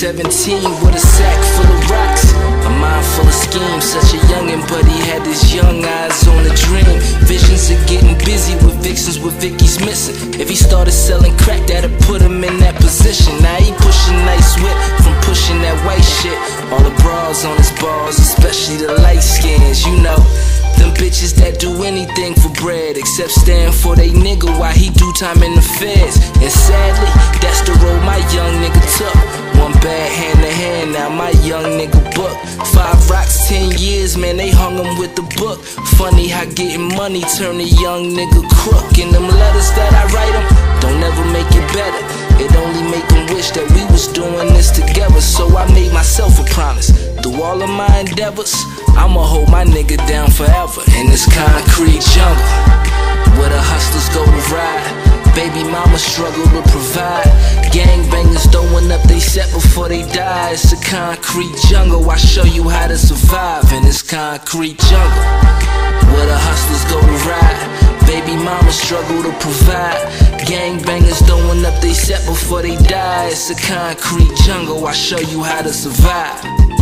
17 with a sack full of rocks, a mind full of schemes. Such a youngin', but he had his young eyes on a dream. Visions of getting busy with vixens, with Vicky's missing. If he started selling crack, that'd put him in that position. Now he pushing nice whip from pushing that white shit. All the bras on his balls, especially the light skins, you know. Them bitches that do anything for bread, except stand for they nigga while he do time in the feds. And sadly, that's the road my young nigga took. One bad hand to hand, now my young nigga book. 5 rocks, 10 years, man, they hung him with the book. Funny how getting money turn a young nigga crook. And them letters that I write him don't ever make it better. It only make him wish that we was doing this together. So I made myself a promise, through all of my endeavors, I'ma hold my nigga down forever in this concrete jungle, where the hustlers go to ride, baby mama struggle to provide, gangbangers throwing up they set before they die. It's a concrete jungle, I show you how to survive in this concrete jungle, where the hustlers go to ride, baby mama struggle to provide, gangbangers throwing up they set before they die. It's a concrete jungle, I show you how to survive.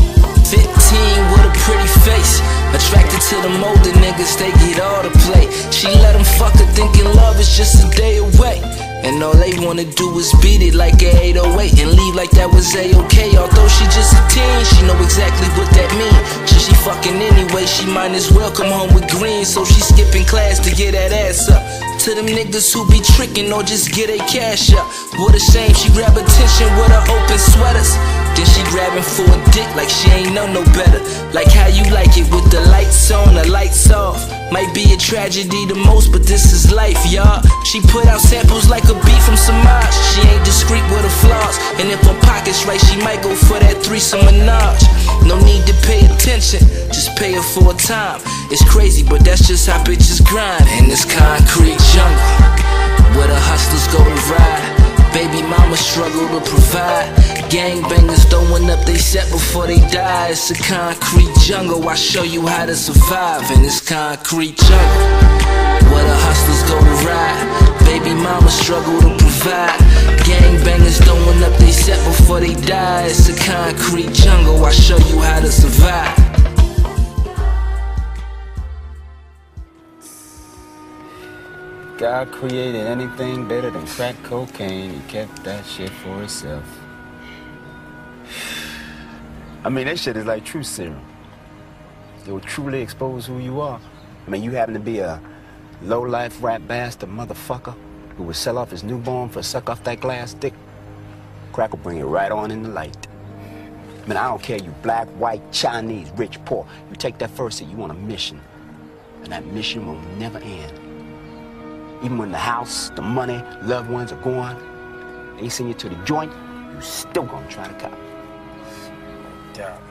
15 with a pretty face, attracted to them older niggas, they get all the play. She let him fuck her thinking love is just a day away, and all they wanna do is beat it like a 808 and leave like that was A-okay. Although she just a teen, she know exactly what that mean. Should she fucking anyway, she might as well come home with green. So she skipping class to get that ass up. To them niggas who be tricking or just get a cash up. What a shame she grab attention with her open sweaters, then she grabbing for a dick like she ain't know no better. Like how you like it with the lights on, the lights off. Might be a tragedy the most, but this is life, y'all. She put out samples like a beat from Samaj. She ain't discreet with her flaws, and if her pocket's right, she might go for that threesome menage. No need to pay attention, just pay her for a time. It's crazy, but that's just how bitches grind in this concrete jungle, where the hustlers go to ride, baby mama struggle to provide, gangbangers throwing up they set before they die. It's a concrete jungle, I show you how to survive in this concrete jungle, where the hustlers go to ride, baby mama struggle to provide, gangbangers throwing up they set before they die. It's a concrete jungle, I show you how to survive. God created anything better than crack cocaine, he kept that shit for himself. I mean, that shit is like truth serum. It will truly expose who you are. I mean, you happen to be a low-life rap bastard motherfucker who would sell off his newborn for suck off that glass dick. Crack will bring it right on in the light. I mean, I don't care you black, white, Chinese, rich, poor. You take that first hit, you on a mission. And that mission will never end. Even when the house, the money, loved ones are gone, they send you to the joint, you still gonna try to cop. Yeah.